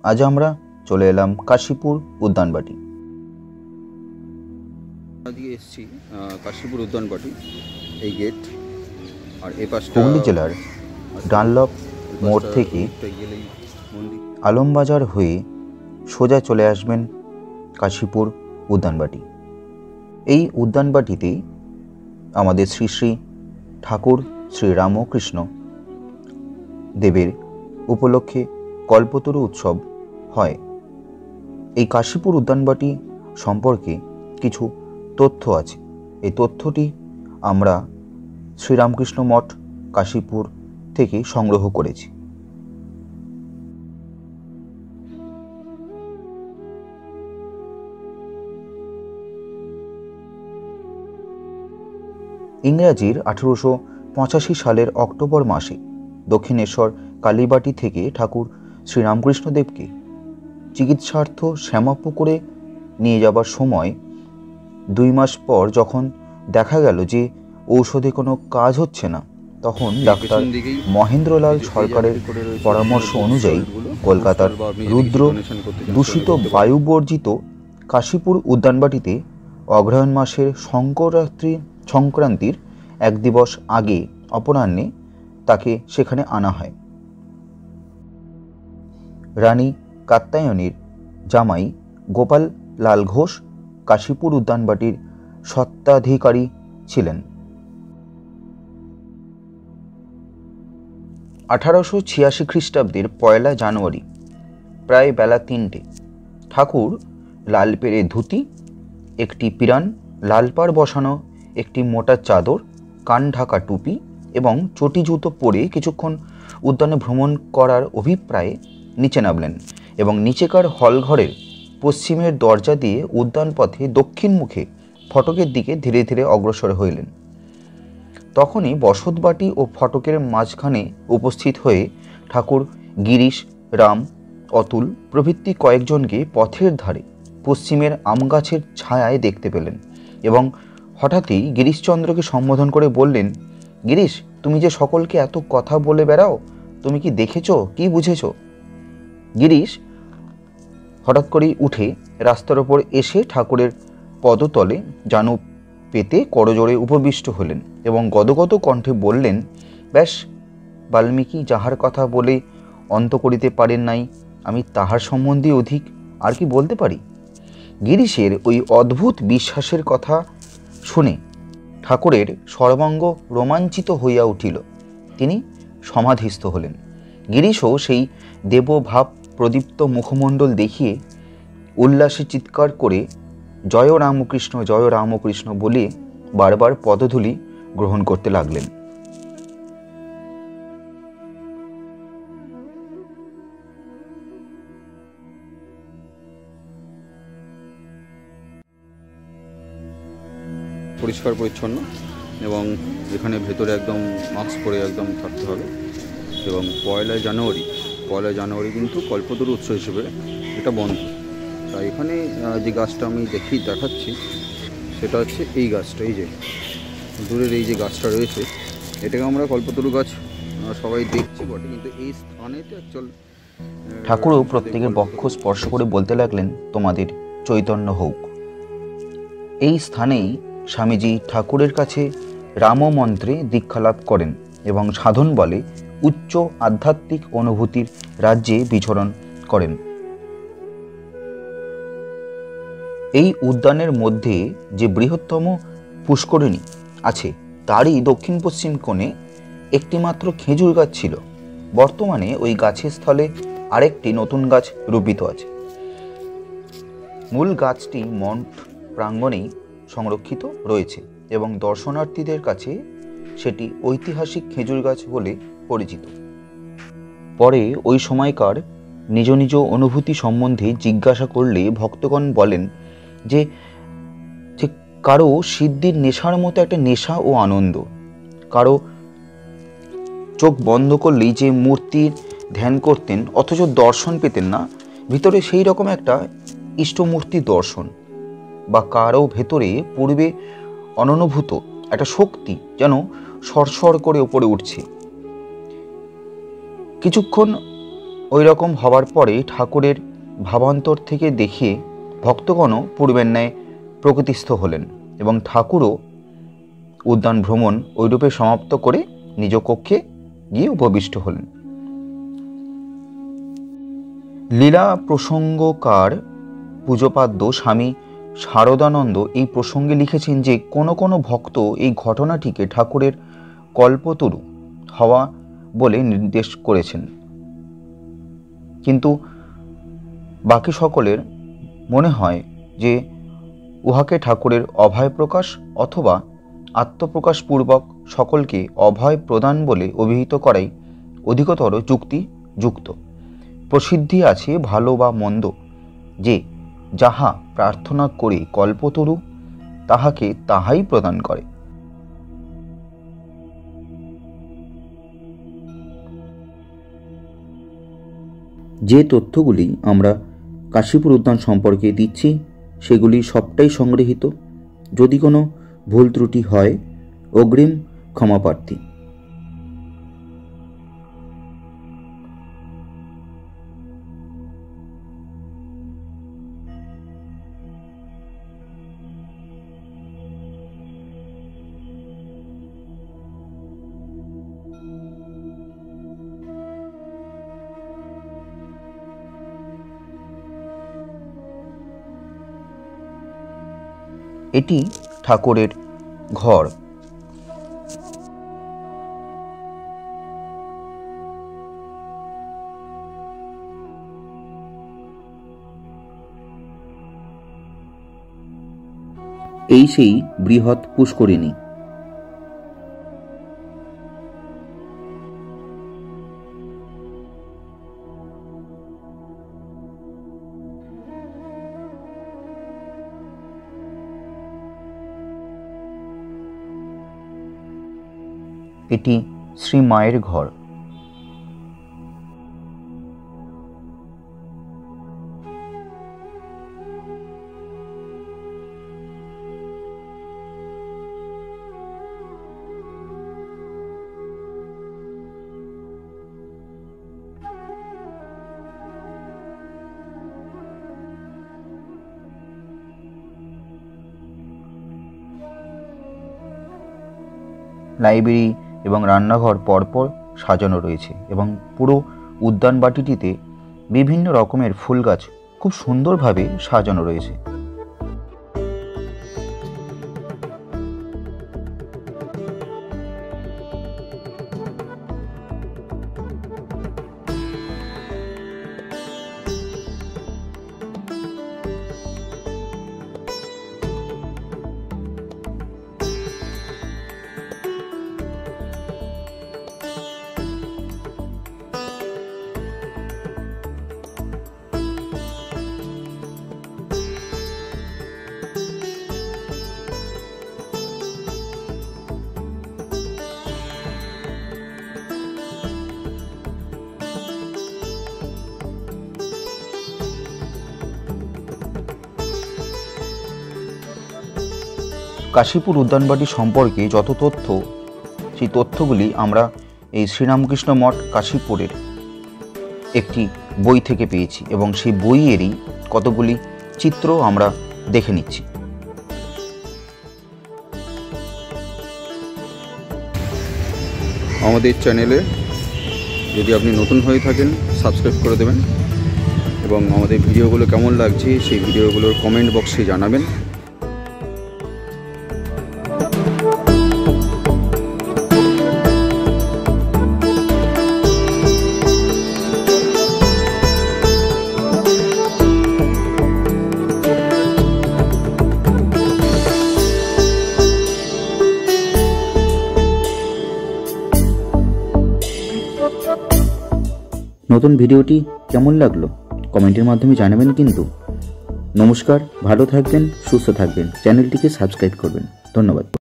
আজ আমরা চলে এলাম কাশীপুর উদ্যানবাটি। আজকে এসেছি কাশীপুর উদ্যানবাটি, এই গেট আর এই পাশটা হুগলি জেলার ডানলপ মোড় থেকে আলমবাজার হয়ে সোজা চলে আসবেন কাশীপুর উদ্যানবাটি। এই উদ্যানবাটিতে আমাদের শ্রী শ্রী ঠাকুর শ্রী রামকৃষ্ণ দেবের উপলক্ষে কল্পতরু উৎসব হয়। এই কাশীপুর উদ্যানবাটি সম্পর্কে কিছু তথ্য আছে। এই তথ্যটি আমরা শ্রীরামকৃষ্ণ মঠ কাশীপুর থেকে সংগ্রহ করেছি। ইংরাজির 1885 সালের অক্টোবর মাসে দক্ষিণেশ্বর কালীবাটি থেকে ঠাকুর শ্রীরামকৃষ্ণদেবকে চিকিৎসার্থ শ্যামাপুকুরে নিয়ে যাবার সময় 2 মাস পর যখন দেখা গেল যে ঔষধে কোনো কাজ হচ্ছে না, তখন ডাক্তার মহেন্দ্রলাল সরকারের পরামর্শ অনুযায়ী কলকাতার রুদ্র দূষিত বায়ুবর্জিত কাশীপুর উদ্যানবাটিতে অগ্রহায়ণ মাসের সংক্রান্তির 1 দিবস আগে অপরাহ্নে তাকে সেখানে আনা হয়। রানী কাত্যায়নীর জামাই গোপাল লাল ঘোষ কাশীপুর উদ্যানবাটির স্বত্বাধিকারী ছিলেন। 1886 খ্রিস্টাব্দের 1 জানুয়ারি প্রায় বেলা 3টে ঠাকুর লাল পেরে ধুতি, একটি পিরান, লাল পাড় বসানো একটি মোটা চাদর, কান ঢাকা টুপি এবং চটি জুতো পরে কিছুক্ষণ উদ্যানে ভ্রমণ করার অভিপ্রায়ে নিচে নামলেন এবং নিচেকার হলঘরের পশ্চিমের দরজা দিয়ে উদ্যান পথে দক্ষিণ মুখে ফটকের দিকে ধীরে ধীরে অগ্রসর হইলেন। তখনই বসতবাটি ও ফটকের মাঝখানে উপস্থিত হয়ে ঠাকুর গিরিশ, রাম, অতুল প্রভৃতি কয়েকজনকে পথের ধারে পশ্চিমের আম গাছের ছায়ায় দেখতে পেলেন এবং হঠাৎই গিরিশচন্দ্রকে সম্বোধন করে বললেন, গিরিশ, তুমি যে সকলকে এত কথা বলে বেড়াও, তুমি কি দেখেছ, কি বুঝেছ? গিরিশ হঠাৎ করেই উঠে রাস্তার ওপর এসে ঠাকুরের পদতলে জানু পেতে করজোড়ে উপবিষ্ট হলেন এবং গদগদ কণ্ঠে বললেন, ব্যাস, বাল্মীকি যাহার কথা বলে অন্ত করিতে পারেন নাই, আমি তাহার সম্বন্ধে অধিক আর কি বলতে পারি? গিরিশের ওই অদ্ভুত বিশ্বাসের কথা শুনে ঠাকুরের সর্বাঙ্গ রোমাঞ্চিত হইয়া উঠিল। তিনি সমাধিস্থ হলেন। গিরিশও সেই দেবভাব প্রদীপ্ত মুখমণ্ডল দেখিয়ে উল্লাসে চিৎকার করে জয় রামকৃষ্ণ বলে বারবার পদধূলি গ্রহণ করতে লাগলেন। পরিষ্কার পরিচ্ছন্ন এবং এখানে ভেতরে একদম মাস্ক পরে একদম থাকতে হবে। এবং 1 জানুয়ারি কিন্তু কল্পতরু উৎসব হিসেবে এটা বন্ধ। তাই এখানে যে গাছটা আমি দেখাচ্ছি সেটা হচ্ছে এই গাছটা, এই যে দূরের এই যে গাছটা রয়েছে, এটাকে আমরা কল্পতরু গাছ সবাই দেখছি বটে, কিন্তু এই স্থানেতে অ্যাকচুয়াল ঠাকুরও প্রত্যেকের বক্ষ স্পর্শ করে বলতে লাগলেন, তোমাদের চৈতন্য হোক। এই স্থানেই স্বামীজি ঠাকুরের কাছে রামমন্ত্রে দীক্ষালাভ করেন এবং সাধন বলে উচ্চ আধ্যাত্মিক অনুভূতির রাজ্যে বিচরণ করেন। এই উদ্যানের মধ্যে যে বৃহত্তম পুষ্করিণী আছে তারই দক্ষিণ পশ্চিম কোণে একটি মাত্র খেজুর গাছ ছিল। বর্তমানে ওই গাছের স্থলে আরেকটি নতুন গাছ রোপিত আছে। মূল গাছটি মঠ প্রাঙ্গণেই সংরক্ষিত রয়েছে এবং দর্শনার্থীদের কাছে সেটি ঐতিহাসিক খেজুর গাছ বলে পরিচিত। পরে ওই সময়কার নিজ নিজ অনুভূতি সম্বন্ধে জিজ্ঞাসা করলে ভক্তগণ বলেন যে কারো সিদ্ধির নেশার মতো একটা নেশা ও আনন্দ, কারো চোখ বন্ধ করলেই যে মূর্তির ধ্যান করতেন অথচ দর্শন পেতেন না, ভিতরে সেই রকম একটা ইষ্টমূর্তি দর্শন, বা কারো ভেতরে পূর্বে অননুভূত একটা শক্তি যেন সরসর করে উপরে উঠছে। কিছুক্ষণ ওই রকম হওয়ার পরে ঠাকুরের ভাবান্তর থেকে দেখে ভক্তগণও পূর্বের ন্যায় প্রকৃতিস্থ হলেন এবং ঠাকুরও উদ্যান ভ্রমণ ওইরূপে সমাপ্ত করে নিজ কক্ষে গিয়ে উপবিষ্ট হলেন। লীলা প্রসঙ্গকার পূজোপাদ্য স্বামী শারদানন্দ এই প্রসঙ্গে লিখেছেন যে কোনো কোনো ভক্ত এই ঘটনাটিকে ঠাকুরের কল্পতরু হওয়া বলে নির্দেশ করেছেন, কিন্তু বাকি সকলের মনে হয় যে উহাকে ঠাকুরের অভয় প্রকাশ অথবা আত্মপ্রকাশপূর্বক সকলকে অভয় প্রদান বলে অভিহিত করাই অধিকতর যুক্তিযুক্ত। প্রসিদ্ধি আছে ভালো বা মন্দ, যে যাহা প্রার্থনা করে কল্পতরু তাহাকে তাহাই প্রদান করে। যে তথ্যগুলি আমরা কাশীপুর উদ্যান সম্পর্কে দিচ্ছি সেগুলি সবটাই সংগৃহীত। যদি কোনো ভুল ত্রুটি হয় অগ্রিম ক্ষমাপ্রার্থী। এটি ঠাকুরের ঘর। এই সেই বৃহৎ পুষ্করিণী। এটি শ্রী মায়ের ঘর। লাইব্রেরি এবং রান্নাঘর পরপর সাজানো রয়েছে এবং পুরো উদ্যান বাটিটিতে বিভিন্ন রকমের ফুল গাছ খুব সুন্দরভাবে সাজানো রয়েছে। কাশীপুর উদ্যানবাটি সম্পর্কে যত তথ্য, সেই তথ্যগুলি আমরা এই শ্রীরামকৃষ্ণ মঠ কাশীপুরের একটি বই থেকে পেয়েছি এবং সেই বইয়েরই কতগুলি চিত্র আমরা দেখে নিচ্ছি। আমাদের চ্যানেলে যদি আপনি নতুন হয়ে থাকেন সাবস্ক্রাইব করে দেবেন এবং আমাদের ভিডিওগুলো কেমন লাগছে সেই ভিডিওগুলোর কমেন্ট বক্সে জানাবেন। নতুন ভিডিওটি কেমন লাগলো কমেন্টের মাধ্যমে জানাবেন কিন্তু। নমস্কার, ভালো থাকবেন, সুস্থ থাকবেন, চ্যানেলটিকে সাবস্ক্রাইব করবেন। ধন্যবাদ।